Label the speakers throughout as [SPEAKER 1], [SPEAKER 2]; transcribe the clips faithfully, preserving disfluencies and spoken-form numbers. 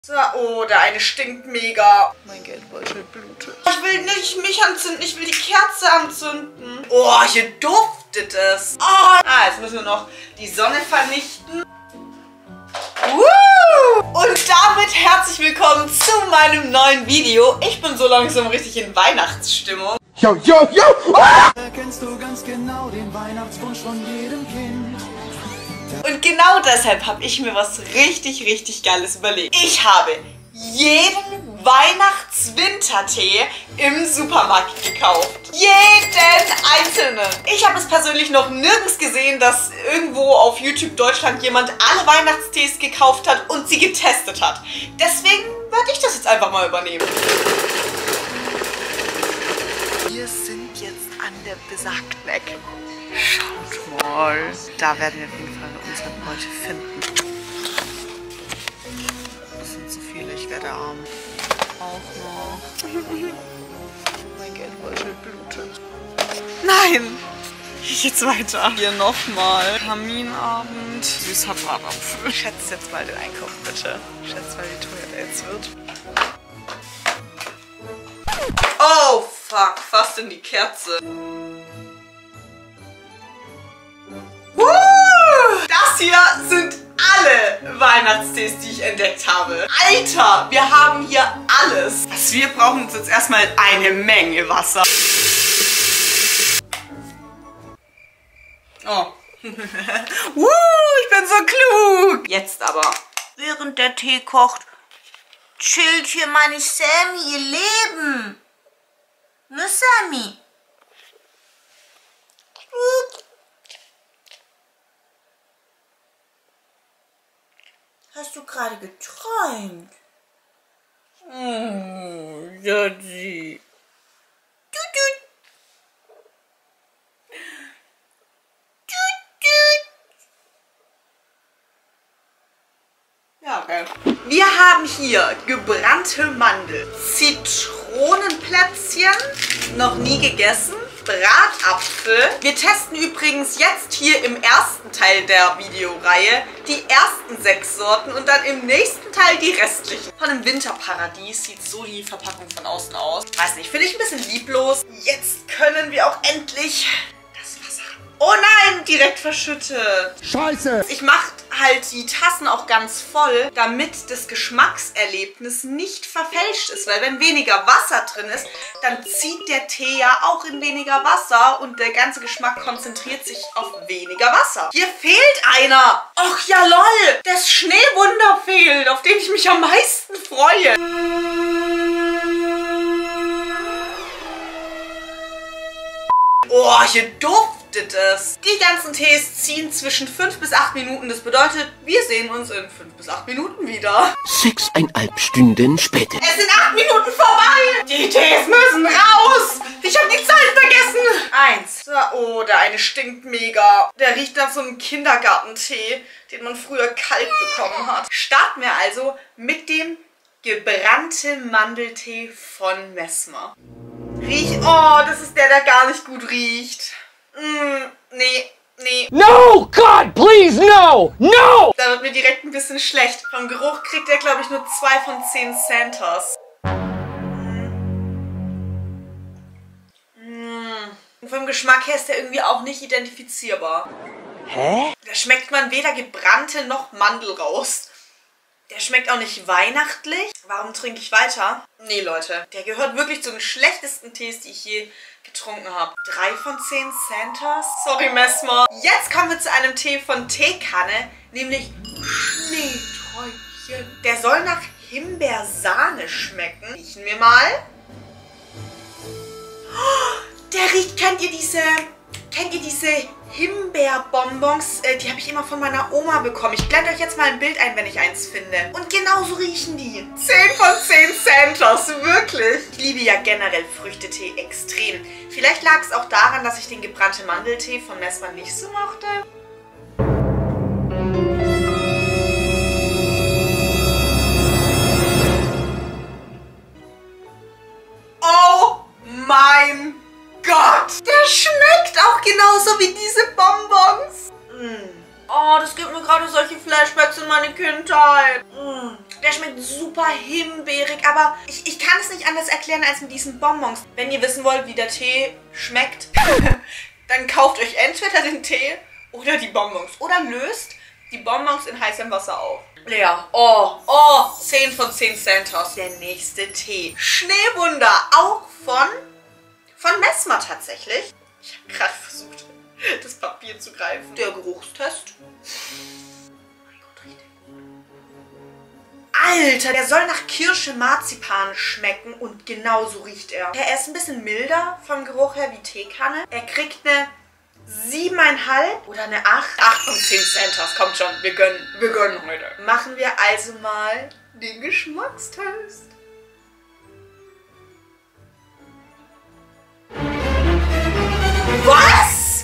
[SPEAKER 1] So, oh, der eine stinkt mega. Mein Geldbeutel blutet. Ich will nicht mich anzünden, ich will die Kerze anzünden. Oh, hier duftet es. Oh. Ah, jetzt müssen wir noch die Sonne vernichten. Woo! Und damit herzlich willkommen zu meinem neuen Video. Ich bin so langsam richtig in Weihnachtsstimmung.
[SPEAKER 2] Yo, yo, yo! Ah!
[SPEAKER 3] Erkennst du ganz genau den Weihnachtswunsch von jedem Kind.
[SPEAKER 1] Und genau deshalb habe ich mir was richtig, richtig Geiles überlegt. Ich habe jeden Weihnachts-Wintertee im Supermarkt gekauft. Jeden einzelnen. Ich habe es persönlich noch nirgends gesehen, dass irgendwo auf YouTube Deutschland jemand alle Weihnachtstees gekauft hat und sie getestet hat. Deswegen werde ich das jetzt einfach mal übernehmen. Wir sind jetzt an der besagten Ecke. Schaut mal. Da werden wir auf jeden Fall unsere Beute finden. Das sind zu viele, ich werde arm. Auch noch. Mein Geldbeutel blutet. Nein! Ich jetzt weiter. Hier nochmal. Kaminabend. Süßer Bratapfel. Schätzt jetzt mal den Einkauf, bitte. Schätzt mal, wie teuer der jetzt wird. Oh, fuck. Fast in die Kerze. Das hier sind alle Weihnachtstees, die ich entdeckt habe. Alter, wir haben hier alles. Was wir brauchen, ist jetzt erstmal eine Menge Wasser. Oh. uh, ich bin so klug. Jetzt aber. Während der Tee kocht, chillt hier meine Sammy ihr Leben. Ne, Sammy? Hast du gerade geträumt? Oh, Jadzi. Tut, tut. Tut, tut. Ja, okay. Wir haben hier gebrannte Mandel, Zitronenplätzchen, noch nie gegessen, Bratapfel. Wir testen übrigens jetzt hier im ersten Teil der Videoreihe die ersten sechs Sorten und dann im nächsten Teil die restlichen. Von dem Winterparadies sieht so die Verpackung von außen aus. Weiß nicht, finde ich ein bisschen lieblos. Jetzt können wir auch endlich das Wasser. Oh nein, direkt verschüttet.
[SPEAKER 2] Scheiße!
[SPEAKER 1] Ich mache halt die Tassen auch ganz voll, damit das Geschmackserlebnis nicht verfälscht ist. Weil wenn weniger Wasser drin ist, dann zieht der Tee ja auch in weniger Wasser und der ganze Geschmack konzentriert sich auf weniger Wasser. Hier fehlt einer. Och ja lol, das Schneewunder fehlt, auf den ich mich am meisten freue. Oh, hier duftet es. Die ganzen Tees ziehen zwischen fünf bis acht Minuten. Das bedeutet, wir sehen uns in fünf bis acht Minuten wieder.
[SPEAKER 2] Sechseinhalb Stunden später.
[SPEAKER 1] Es sind acht Minuten vorbei. Die Tees müssen raus. Ich habe die Zeit vergessen. Eins. So, oh, der eine stinkt mega. Der riecht nach so einem Kindergartentee, den man früher kalt bekommen hat. Starten wir also mit dem gebrannten Mandeltee von Messmer. Riech, oh, das ist der, der gar nicht gut riecht. Mm, nee, nee.
[SPEAKER 2] No, God, please, no, no!
[SPEAKER 1] Da wird mir direkt ein bisschen schlecht. Vom Geruch kriegt er, glaube ich, nur zwei von zehn Santas. Mm. Und vom Geschmack her ist der irgendwie auch nicht identifizierbar.
[SPEAKER 2] Hä?
[SPEAKER 1] Da schmeckt man weder gebrannte noch Mandel raus. Der schmeckt auch nicht weihnachtlich. Warum trinke ich weiter? Nee, Leute. Der gehört wirklich zu den schlechtesten Tees, die ich je getrunken habe. Drei von zehn Santas? Sorry, Messmer. Jetzt kommen wir zu einem Tee von Teekanne, nämlich Schneeträumchen. Der soll nach Himbeersahne schmecken. Riechen wir mal. Oh, der riecht, kennt ihr diese... Kennt ihr diese Himbeerbonbons? Äh, die habe ich immer von meiner Oma bekommen. Ich blende euch jetzt mal ein Bild ein, wenn ich eins finde. Und genauso riechen die. zehn von zehn Santas, wirklich. Ich liebe ja generell Früchtetee extrem. Vielleicht lag es auch daran, dass ich den gebrannten Mandeltee von Messmer nicht so mochte. Oh mein Gott! Der schmeckt auch genauso wie diese Bonbons. Mm. Oh, das gibt mir gerade solche Flashbacks in meine Kindheit. Mm. Der schmeckt super himbeerig, aber ich, ich kann es nicht anders erklären als mit diesen Bonbons. Wenn ihr wissen wollt, wie der Tee schmeckt, dann kauft euch entweder den Tee oder die Bonbons. Oder löst die Bonbons in heißem Wasser auf. Leer. Oh, oh, zehn von zehn Centos. Der nächste Tee. Schneewunder, auch von, von Messmer tatsächlich. Ich habe gerade versucht, das Papier zu greifen. Der Geruchstest. Alter, der soll nach Kirsche Marzipan schmecken und genau so riecht er. Er ist ein bisschen milder vom Geruch her wie Teekanne. Er kriegt eine siebeneinhalb oder eine acht. acht von zehn Centos, kommt schon, wir gönnen, wir gönnen heute. Machen wir also mal den Geschmackstest. Was?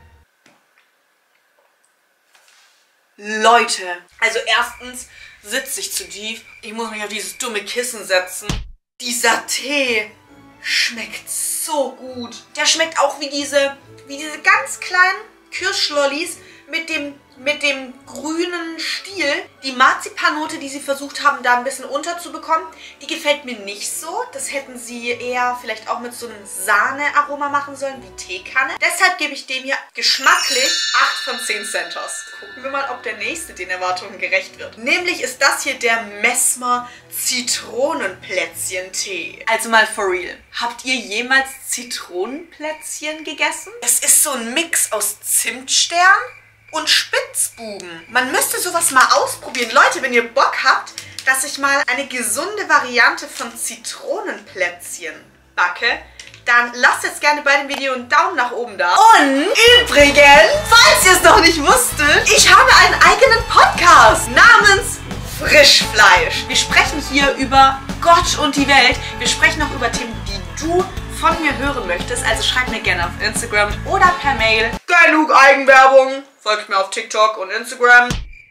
[SPEAKER 1] Leute, also erstens sitze ich zu tief. Ich muss mich auf dieses dumme Kissen setzen. Dieser Tee schmeckt so gut. Der schmeckt auch wie diese, wie diese ganz kleinen Kirschlollis mit dem, mit dem grünen Stiel. Die Marzipannote, die sie versucht haben, da ein bisschen unterzubekommen, die gefällt mir nicht so. Das hätten sie eher vielleicht auch mit so einem Sahnearoma machen sollen, wie Teekanne. Deshalb gebe ich dem hier geschmacklich acht von zehn Centos. Gucken wir mal, ob der nächste den Erwartungen gerecht wird. Nämlich ist das hier der Messmer Zitronenplätzchen-Tee. Also mal for real. Habt ihr jemals Zitronenplätzchen gegessen? Es ist so ein Mix aus Zimtstern und Spitzbuben. Man müsste sowas mal ausprobieren. Leute, wenn ihr Bock habt, dass ich mal eine gesunde Variante von Zitronenplätzchen backe, dann lasst jetzt gerne bei dem Video einen Daumen nach oben da. Und übrigens, falls ihr es noch nicht wusstet, ich habe einen eigenen Podcast namens Frischfleisch. Wir sprechen hier über Gott und die Welt. Wir sprechen auch über Themen, die du von mir hören möchtest. Also schreib mir gerne auf Instagram oder per Mail. Genug Eigenwerbung. Folgt mir auf TikTok und Instagram.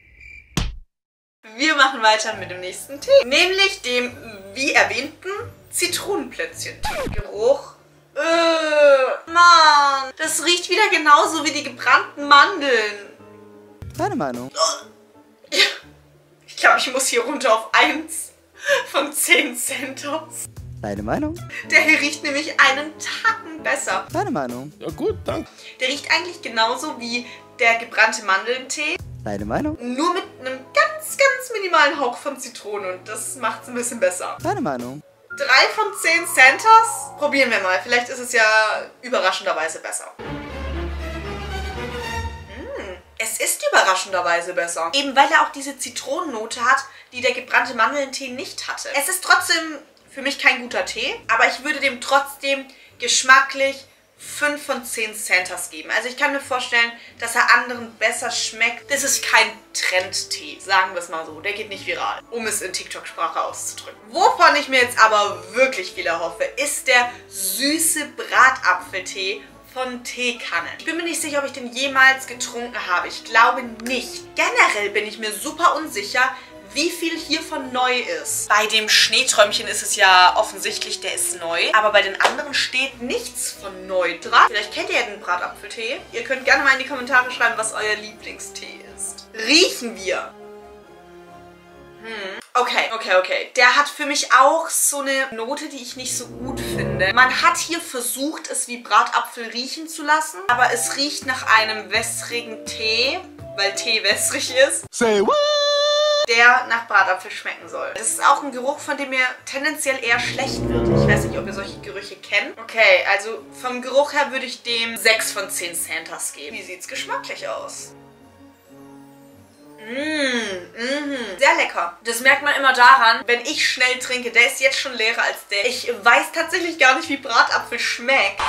[SPEAKER 1] Wir machen weiter mit dem nächsten Tee. Nämlich dem, wie erwähnten, Zitronenplätzchen-Tee. Geruch. Äh, Mann. Das riecht wieder genauso wie die gebrannten Mandeln.
[SPEAKER 3] Deine Meinung?
[SPEAKER 1] Ja. Ich glaube, ich muss hier runter auf eins von zehn Centos.
[SPEAKER 3] Deine Meinung?
[SPEAKER 1] Der hier riecht nämlich einen Tacken besser.
[SPEAKER 3] Deine Meinung?
[SPEAKER 2] Ja gut, danke.
[SPEAKER 1] Der riecht eigentlich genauso wie der gebrannte Mandelntee.
[SPEAKER 3] Deine Meinung?
[SPEAKER 1] Nur mit einem ganz, ganz minimalen Hauch von Zitrone und das macht es ein bisschen besser.
[SPEAKER 3] Deine Meinung?
[SPEAKER 1] drei von zehn Centos? Probieren wir mal. Vielleicht ist es ja überraschenderweise besser. Mm, es ist überraschenderweise besser. Eben weil er auch diese Zitronennote hat, die der gebrannte Mandelntee nicht hatte. Es ist trotzdem für mich kein guter Tee, aber ich würde dem trotzdem geschmacklich fünf von zehn Centos geben. Also ich kann mir vorstellen, dass er anderen besser schmeckt. Das ist kein Trendtee, sagen wir es mal so. Der geht nicht viral, um es in TikTok-Sprache auszudrücken. Wovon ich mir jetzt aber wirklich viel erhoffe, ist der süße Bratapfeltee von Teekanne. Ich bin mir nicht sicher, ob ich den jemals getrunken habe. Ich glaube nicht. Generell bin ich mir super unsicher, wie viel hiervon neu ist. Bei dem Schneeträumchen ist es ja offensichtlich, der ist neu. Aber bei den anderen steht nichts von neu dran. Vielleicht kennt ihr ja den Bratapfeltee. Ihr könnt gerne mal in die Kommentare schreiben, was euer Lieblingstee ist. Riechen wir. Hm. Okay, okay, okay. Der hat für mich auch so eine Note, die ich nicht so gut finde. Man hat hier versucht, es wie Bratapfel riechen zu lassen. Aber es riecht nach einem wässrigen Tee, weil Tee wässrig ist.
[SPEAKER 3] Say what?
[SPEAKER 1] Der nach Bratapfel schmecken soll. Das ist auch ein Geruch, von dem mir tendenziell eher schlecht wird. Ich weiß nicht, ob ihr solche Gerüche kennt. Okay, also vom Geruch her würde ich dem sechs von zehn Centos geben. Wie sieht es geschmacklich aus? Mmh, mmh, sehr lecker. Das merkt man immer daran, wenn ich schnell trinke. Der ist jetzt schon leerer als der. Ich weiß tatsächlich gar nicht, wie Bratapfel schmeckt.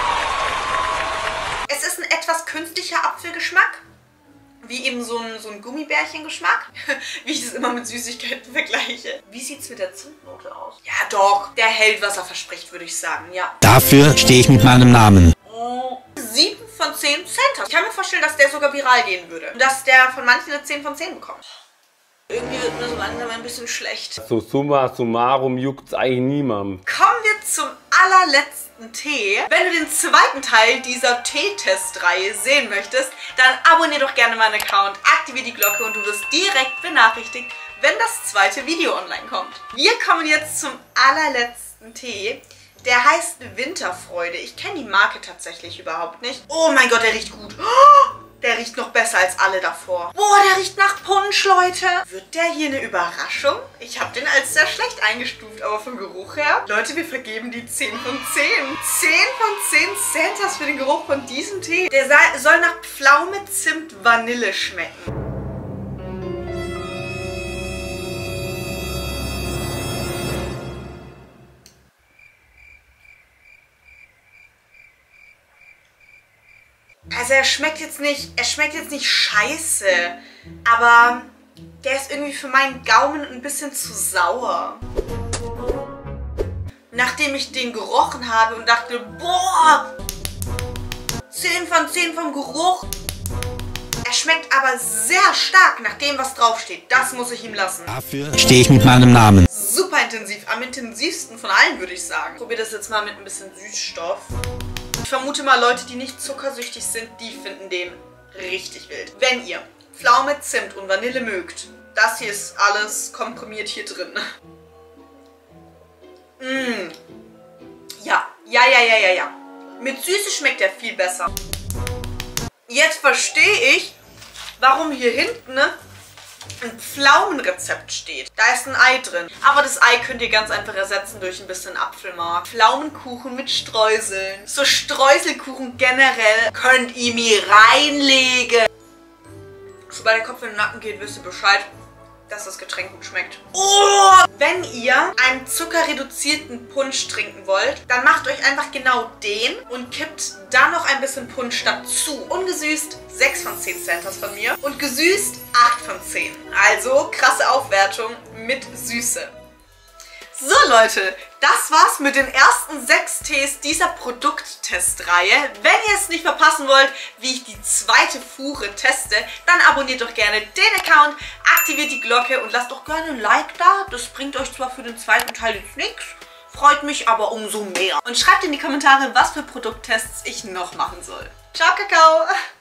[SPEAKER 1] Es ist ein etwas künstlicher Apfelgeschmack. Wie eben so ein, so ein Gummibärchengeschmack. Wie ich das immer mit Süßigkeiten vergleiche. Wie sieht es mit der Zimtnote aus? Ja doch, der hält, was er verspricht, würde ich sagen, ja.
[SPEAKER 4] Dafür stehe ich mit meinem Namen.
[SPEAKER 1] Oh, sieben von zehn Centos. Ich kann mir vorstellen, dass der sogar viral gehen würde. Und dass der von manchen eine zehn von zehn bekommt. Irgendwie wird mir so langsam ein bisschen schlecht.
[SPEAKER 5] So summa summarum juckt's eigentlich niemandem.
[SPEAKER 1] Kommen wir zum allerletzten Tee. Wenn du den zweiten Teil dieser Teetest-Reihe sehen möchtest, dann abonniere doch gerne meinen Account, aktiviere die Glocke und du wirst direkt benachrichtigt, wenn das zweite Video online kommt. Wir kommen jetzt zum allerletzten Tee. Der heißt Winterfreude. Ich kenne die Marke tatsächlich überhaupt nicht. Oh mein Gott, der riecht gut. Oh, der riecht noch besser als alle davor. Boah, der riecht nach Punsch, Leute. Wird der hier eine Überraschung? Ich habe den als sehr schlecht eingestuft, aber vom Geruch her. Leute, wir vergeben die zehn von zehn. zehn von zehn Santas für den Geruch von diesem Tee. Der soll nach Pflaume, Zimt, Vanille schmecken. Also er schmeckt jetzt nicht, er schmeckt jetzt nicht scheiße, aber der ist irgendwie für meinen Gaumen ein bisschen zu sauer. Nachdem ich den gerochen habe und dachte, boah, zehn von zehn vom Geruch. Er schmeckt aber sehr stark nach dem, was draufsteht. Das muss ich ihm lassen.
[SPEAKER 4] Dafür stehe ich mit meinem Namen.
[SPEAKER 1] Super intensiv, am intensivsten von allen, würde ich sagen. Ich probiere das jetzt mal mit ein bisschen Süßstoff. Ich vermute mal, Leute, die nicht zuckersüchtig sind, die finden den richtig wild. Wenn ihr Pflaume, Zimt und Vanille mögt, das hier ist alles komprimiert hier drin. Mmh. Ja, ja, ja, ja, ja, ja. Mit Süße schmeckt er viel besser. Jetzt verstehe ich, warum hier hinten ne, ein Pflaumenrezept steht. Da ist ein Ei drin. Aber das Ei könnt ihr ganz einfach ersetzen durch ein bisschen Apfelmark. Pflaumenkuchen mit Streuseln. So Streuselkuchen generell könnt ihr mir reinlegen. Sobald der Kopf in den Nacken geht, wisst ihr Bescheid, dass das Getränk gut schmeckt. Oh! Wenn ihr einen zuckerreduzierten Punsch trinken wollt, dann macht euch einfach genau den und kippt dann noch ein bisschen Punsch dazu. Ungesüßt sechs von zehn Santas von mir und gesüßt acht von zehn. Also krasse Aufwertung mit Süße. So Leute, das war's mit den ersten sechs Tees dieser Produkttestreihe. Wenn ihr es nicht verpassen wollt, wie ich die zweite Fuhre teste, dann abonniert doch gerne den Account, aktiviert die Glocke und lasst doch gerne ein Like da. Das bringt euch zwar für den zweiten Teil jetzt nichts, freut mich aber umso mehr. Und schreibt in die Kommentare, was für Produkttests ich noch machen soll. Ciao, Kakao!